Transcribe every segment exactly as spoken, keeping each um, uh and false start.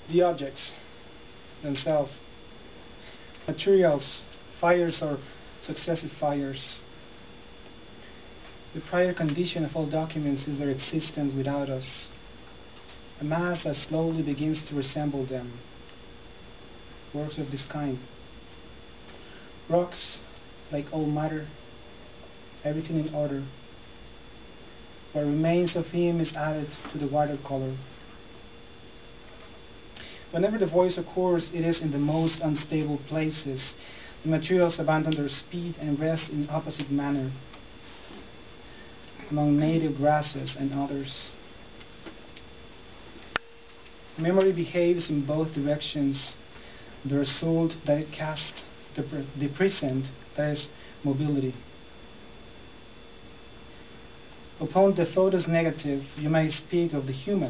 The objects themselves, materials, fires or successive fires. The prior condition of all documents is their existence without us, a mass that slowly begins to resemble them. Works of this kind. Rocks, like all matter, everything in order. What remains of him is added to the watercolor. Whenever the voice occurs, it is in the most unstable places. The materials abandon their speed and rest in opposite manner, among native grasses and others. Memory behaves in both directions. The result that it casts, the, pre the present, that is mobility. Upon the photo's negative, you may speak of the human.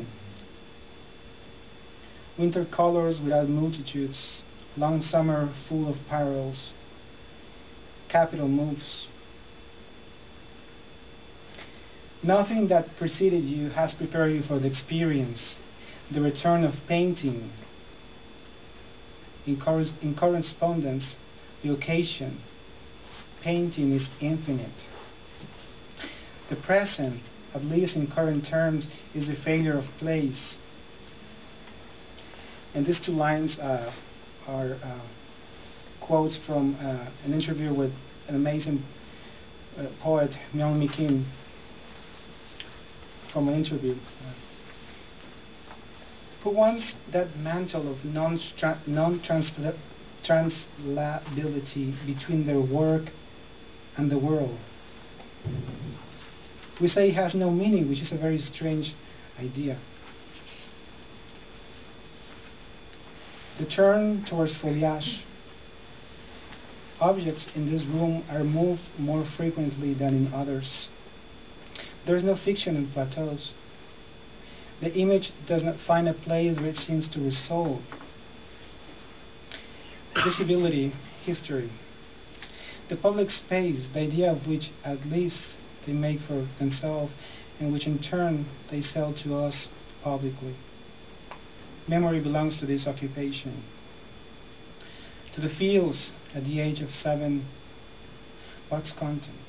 Winter colors without multitudes, long summer full of parallels, capital moves. Nothing that preceded you has prepared you for the experience, the return of painting. In, cor in correspondence, the occasion, painting is infinite. The present, at least in current terms, is the failure of place. And these two lines uh, are uh, quotes from uh, an interview with an amazing uh, poet, Myung Mi Kim, from an interview. Uh, who wants that mantle of non-translability between their work and the world? We say it has no meaning, which is a very strange idea. The turn towards foliage. Objects in this room are moved more frequently than in others. There is no fiction in plateaus. The image does not find a place where it seems to resolve. Visibility, history. The public space, the idea of which at least they make for themselves, and which in turn they sell to us publicly. Memory belongs to this occupation. To the fields at the age of seven, what's content?